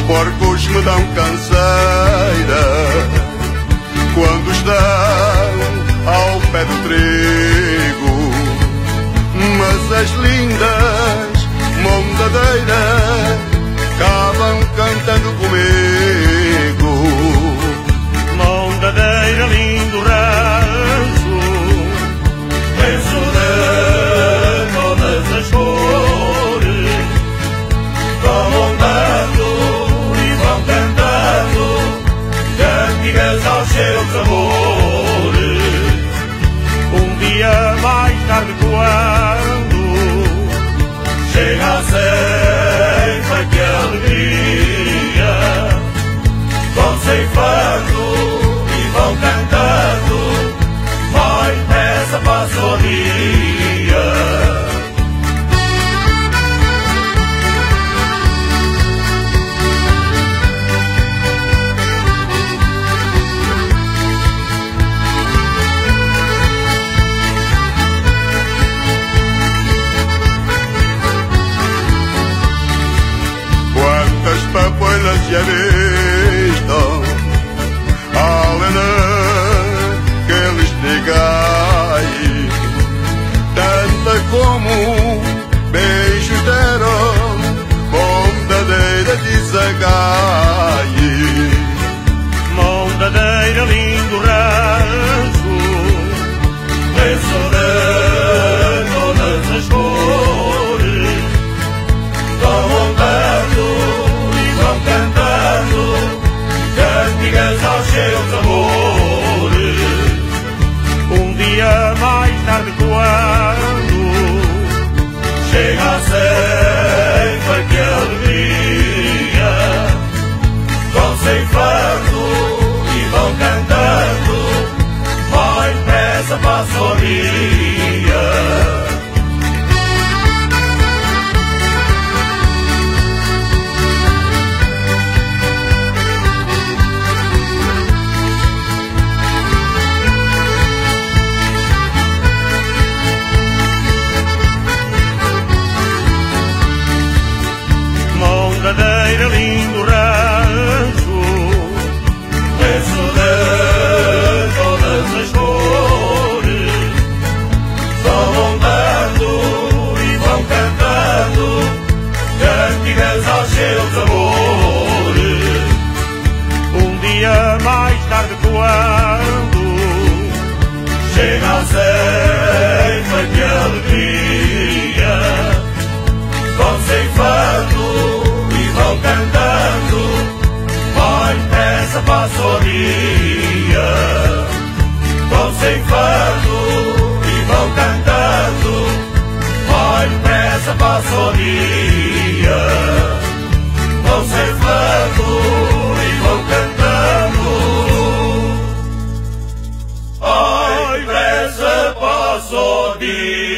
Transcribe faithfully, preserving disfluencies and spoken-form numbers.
porcos me dão canseira quando estão ao pé do trigo, mas as lindas mondadeiras acabam cantando comigo. Mondadeira, lindo rancho, penso de todas as cores, vão ondando e vão cantando cantigas aos seus amores. Um dia mais tarde, quando chega a ceifa, que alegria, vão ceifando e vão cantando, vai nessa passa o dia. Quantas papoilas já vistam além daqueles trigais, tanta como beijos deram mondadeira de zagais. Mondadeira, lindo rancho, penso de todas as cores, vão ondando e vão cantando cantigas aos seus amores. Um dia mais tarde, quando chega a ceifa, que alegria, vão ceifando e vão cantando, vai depressa, passa o dia. Mondadeira, lindo rancho, penso de todas as cores, vão ondando e vão cantando cantigas aos seus amores. Um dia mais tarde, quando chega a ceifa, que alegria, vão ceifando e vão cantando, vai depressa, passa o dia. Vão ceifando e vão cantando, vai depressa, passa o dia. Vão ceifando e vão cantando, vai depressa, passa o dia.